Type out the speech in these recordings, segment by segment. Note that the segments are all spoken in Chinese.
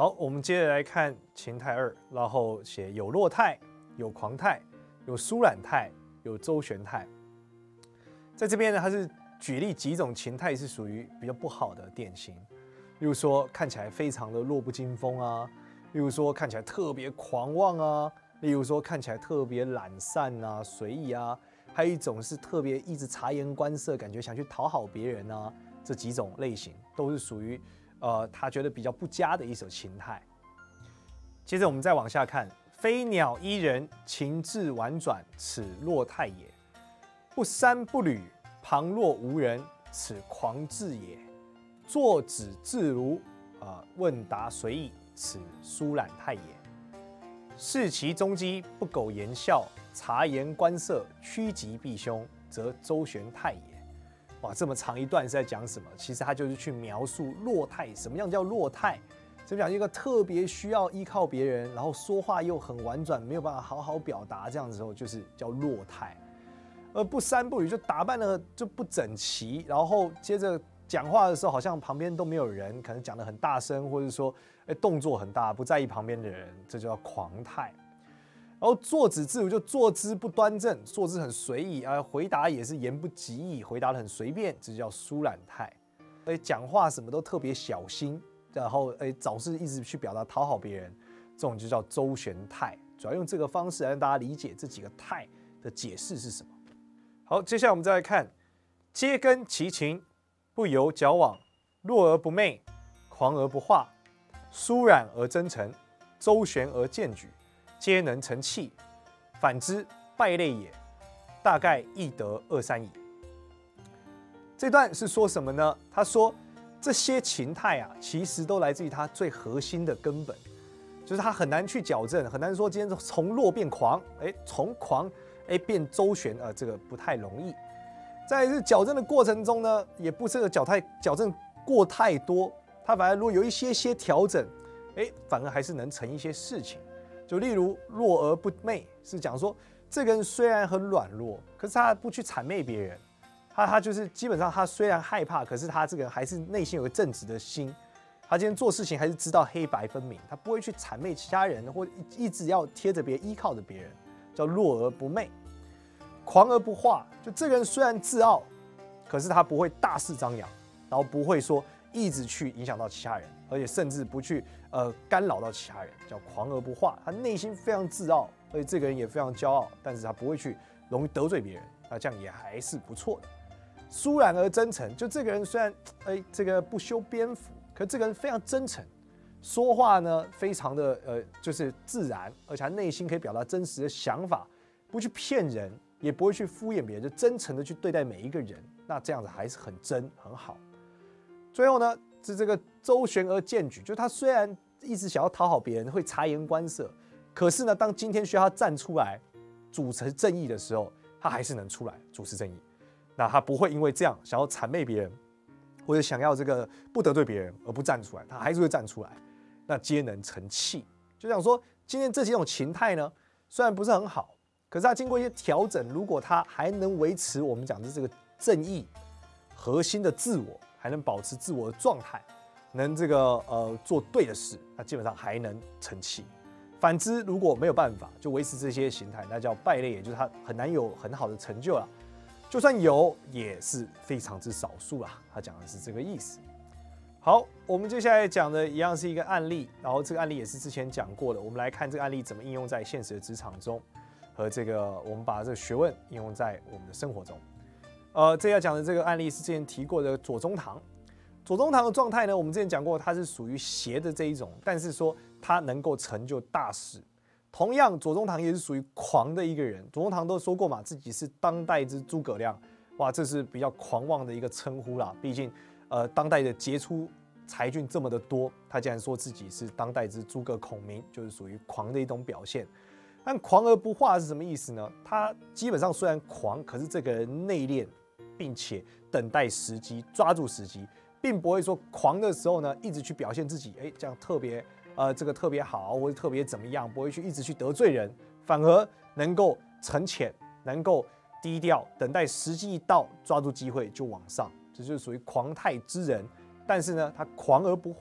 好，我们接着来看情态2，然后写有落态、有狂态、有疏懒态、有周旋态。在这边呢，它是举例几种情态是属于比较不好的典型，例如说看起来非常的弱不禁风啊，例如说看起来特别狂妄啊，例如说看起来特别懒散啊、随意啊，还有一种是特别一直察言观色，感觉想去讨好别人啊，这几种类型都是属于他觉得比较不佳的一种情态。接着我们再往下看，飞鸟依人，情志婉转，此落态也；不三不履，旁若无人，此狂志也；坐止自如，问答随意，此疏懒态也；视其踪迹，不苟言笑，察言观色，趋吉避凶，则周旋态也。哇，这么长一段是在讲什么？其实它就是去描述落态。什么样叫落态？怎么讲？一个特别需要依靠别人，然后说话又很婉转，没有办法好好表达，这样的时候就是叫落态。而不三不履，就打扮的就不整齐，然后接着讲话的时候好像旁边都没有人，可能讲得很大声，或者说动作很大，不在意旁边的人，这就叫狂态。然后坐止自如，就坐姿不端正，坐姿很随意，回答也是言不及义，回答得很随便，这就叫疏懒态。讲话什么都特别小心，然后总是一直去表达讨好别人，这种就叫周旋态。主要用这个方式来让大家理解这几个态的解释是什么。好，接下来我们再来看，皆根其情，不由矫枉，弱而不媚，狂而不化，疏懒而真诚，周旋而荐举，皆能成器，反之败类也。大概亦得二三矣。这段是说什么呢？他说这些情态啊，其实都来自于他最核心的根本，就是他很难去矫正，很难说今天从弱变狂，从狂变周旋，这个不太容易。在这矫正的过程中呢，也不是个矫正过太多，他反而如果有一些调整，反而还是能成一些事情。就例如弱而不媚，是讲说这个人虽然很软弱，可是他不去谄媚别人，他就是基本上他虽然害怕，可是他这个还是内心有个正直的心，他今天做事情还是知道黑白分明，他不会去谄媚其他人，或一直要贴着别人依靠着别人，叫弱而不媚。狂而不化，就这个人虽然自傲，可是他不会大肆张扬，然后不会说一直去影响到其他人，而且甚至不去干扰到其他人，叫狂而不化。他内心非常自傲，而且这个人也非常骄傲，但是他不会去容易得罪别人，那这样也还是不错的。疏懒而真诚，就这个人虽然这个不修边幅，可这个人非常真诚，说话呢非常的就是自然，而且他内心可以表达真实的想法，不去骗人，也不会去敷衍别人，就真诚的去对待每一个人，那这样子还是很真很好。最后呢，是这个周旋而荐举，就他虽然一直想要讨好别人，会察言观色，可是呢，当今天需要他站出来主持正义的时候，他还是能出来主持正义。那他不会因为这样想要谄媚别人，或者想要这个不得罪别人而不站出来，他还是会站出来。那皆能成器，就想说今天这几种情态呢，虽然不是很好，可是他经过一些调整，如果他还能维持我们讲的这个正义核心的自我，还能保持自我的状态，能这个做对的事，那基本上还能成器。反之，如果没有办法就维持这些形态，那叫败类，也就是他很难有很好的成就了。就算有，也是非常之少数啦。他讲的是这个意思。好，我们接下来讲的一样是一个案例，然后这个案例也是之前讲过的。我们来看这个案例怎么应用在现实的职场中，和这个我们把这个学问应用在我们的生活中。这要讲的这个案例是之前提过的左宗棠。左宗棠的状态呢，我们之前讲过，它是属于邪的这一种，但是说它能够成就大事。同样，左宗棠也是属于狂的一个人。左宗棠都说过嘛，自己是当代之诸葛亮，哇，这是比较狂妄的一个称呼啦。毕竟，当代的杰出才俊这么的多，他竟然说自己是当代之诸葛孔明，就是属于狂的一种表现。但狂而不化是什么意思呢？他基本上虽然狂，可是这个人内敛，并且等待时机，抓住时机，并不会说狂的时候呢，一直去表现自己，这样特别这个特别好，或者特别怎么样，不会去一直去得罪人，反而能够沉潜，能够低调，等待时机一到，抓住机会就往上，这就是属于狂态之人。但是呢，他狂而不化，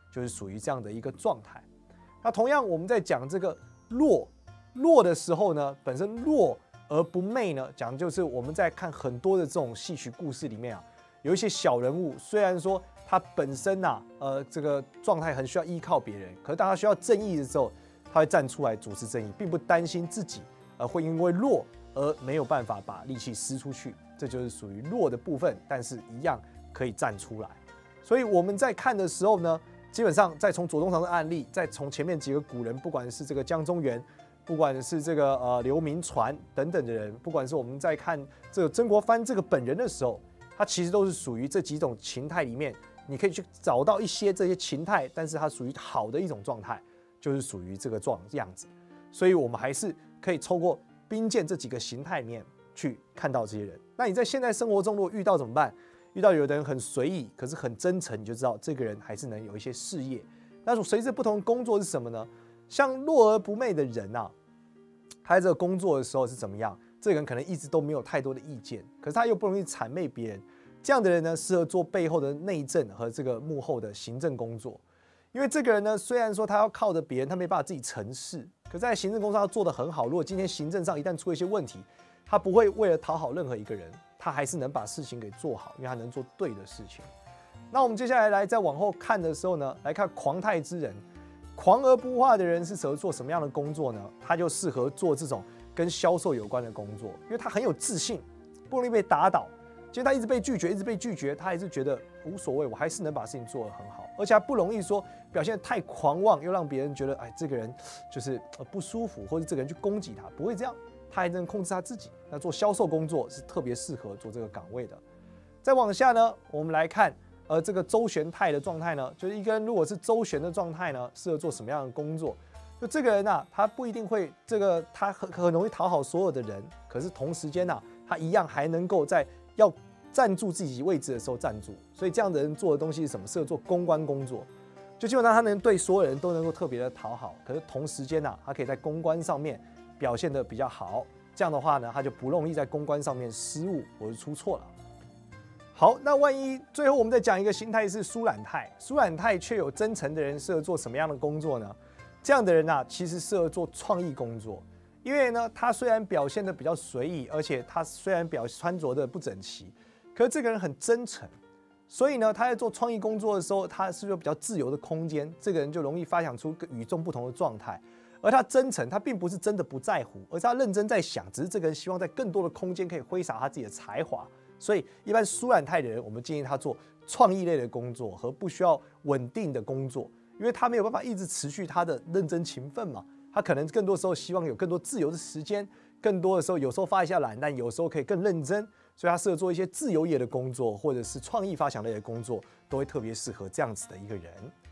就是属于这样的一个状态。那同样我们在讲这个弱的时候呢，本身弱而不媚呢，讲的就是我们在看很多的这种戏曲故事里面啊，有一些小人物，虽然说他本身这个状态很需要依靠别人，可是当他需要正义的时候，他会站出来主持正义，并不担心自己会因为弱而没有办法把力气施出去，这就是属于弱的部分，但是一样可以站出来。所以我们在看的时候呢，基本上再从左宗棠的案例，再从前面几个古人，不管是这个江中源，不管是这个刘铭传等等的人，不管是我们在看这个曾国藩这个本人的时候，他其实都是属于这几种情态里面，你可以去找到一些这些情态，但是它属于好的一种状态，就是属于这个样子。所以我们还是可以透过兵谏这几个形态里面去看到这些人。那你在现在生活中如果遇到怎么办？遇到有的人很随意，可是很真诚，你就知道这个人还是能有一些事业。那随着不同的工作是什么呢？像弱而不媚的人啊，他在这个工作的时候是怎么样？这个人可能一直都没有太多的意见，可是他又不容易谄媚别人。这样的人呢，适合做背后的内政和这个幕后的行政工作。因为这个人呢，虽然说他要靠着别人，他没办法自己成事，可在行政工作上做得很好。如果今天行政上一旦出了一些问题，他不会为了讨好任何一个人，他还是能把事情给做好，因为他能做对的事情。那我们接下来再往后看的时候呢，来看狂态之人。狂而不化的人是适合做什么样的工作呢？他就适合做这种跟销售有关的工作，因为他很有自信，不容易被打倒。今天他一直被拒绝，他还是觉得无所谓，我还是能把事情做得很好，而且他不容易说表现得太狂妄，又让别人觉得这个人就是不舒服，或者这个人去攻击他，不会这样，他还能控制他自己。那做销售工作是特别适合做这个岗位的。再往下呢，我们来看这个周旋态的状态呢，就是一个人如果是周旋的状态呢，适合做什么样的工作？就这个人啊，他不一定会他很容易讨好所有的人，可是同时间啊，他一样还能够在要站住自己位置的时候站住。所以这样的人做的东西是什么？适合做公关工作。就基本上他能对所有人都能够特别的讨好，可是同时间啊，他可以在公关上面表现得比较好。这样的话呢，他就不容易在公关上面失误或者出错了。好，那万一最后我们再讲一个心态是疏懒态，疏懒态却有真诚的人适合做什么样的工作呢？这样的人啊，其实适合做创意工作，因为呢，他虽然表现得比较随意，而且他虽然穿着的不整齐，可是这个人很真诚，所以呢，他在做创意工作的时候，他是有比较自由的空间，这个人就容易发想出与众不同的状态。而他真诚，他并不是真的不在乎，而是他认真在想，只是这个人希望在更多的空间可以挥洒他自己的才华。所以，一般疏懒态的人，我们建议他做创意类的工作和不需要稳定的工作，因为他没有办法一直持续他的认真勤奋嘛。他可能更多时候希望有更多自由的时间，更多的时候有时候发一下懒，但有时候可以更认真。所以他适合做一些自由业的工作，或者是创意发想类的工作，都会特别适合这样子的一个人。